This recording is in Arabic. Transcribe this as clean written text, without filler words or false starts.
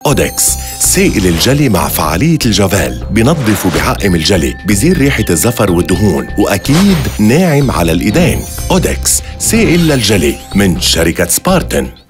أودكس سائل الجلي مع فعالية الجافيل، بنظف وبعقم الجلي، بزيل ريحة الزفر والدهون، وأكيد ناعم على الإيدين. أودكس سائل للجلي من شركة سبارتن.